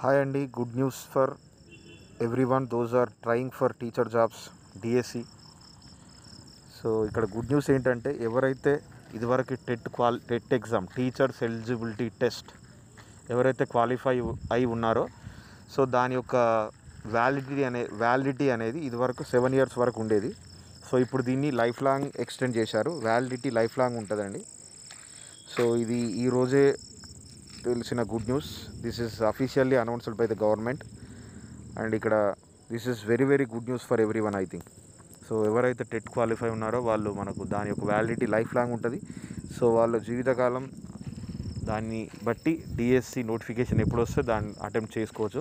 Hi అండి, good news for everyone those are trying for teacher jobs DSC. So ఇక్కడ good news ఏంటంటే ఎవరైతే ఇదివరకు TET exam teachers eligibility test ఎవరైతే qualify అయి ఉన్నారో సో దాని యొక్క వ్యాలిడిటీ అనేది ఇదివరకు 7 years వరకు ఉండేది. సో ఇప్పుడు దీన్ని లైఫ్ లాంగ్ ఎక్స్టెండ్ చేశారు. వ్యాలిడిటీ లైఫ్ లాంగ్ ఉంటుందండి. సో ఇది ఈరోజే తెలిసిన good news. This is officially announced by the government and ఇక్కడ this is very very good news for everyone I think. So ఎవరైతే టెట్ క్వాలిఫై ఉన్నారో వాళ్ళు మనకు దాని యొక్క వ్యాలిడిటీ లైఫ్ లాంగ్ ఉంటుంది. సో వాళ్ళ జీవితకాలం దాన్ని బట్టి డిఎస్సి నోటిఫికేషన్ ఎప్పుడు వస్తే దాన్ని అటెంప్ట్ చేసుకోవచ్చు.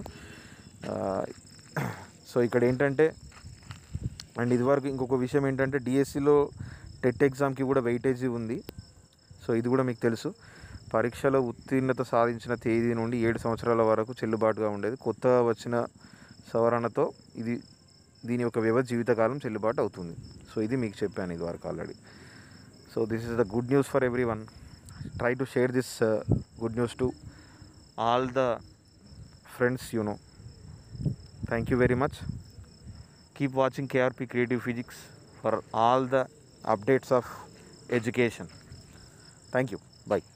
సో ఇక్కడ ఏంటంటే అండ్ ఇదివరకు ఇంకొక విషయం ఏంటంటే డిఎస్సిలో టెట్ ఎగ్జామ్కి కూడా వెయిటేజీ ఉంది. సో ఇది కూడా మీకు తెలుసు. పరీక్షలో ఉత్తీర్ణత సాధించిన తేదీ నుండి 7 సంవత్సరాల వరకు చెల్లుబాటుగా ఉండేది. కొత్తగా వచ్చిన సవరణతో దీని యొక్క వ్యవధి జీవితకాలం చెల్లుబాటు అవుతుంది. సో ఇది మీకు చెప్పాను ఇది వరకు already. So this is the good news for everyone. Try to share this good news to all the friends you know. Thank you very much. Keep watching KRP creative physics for all the updates of education. Thank you. Bye.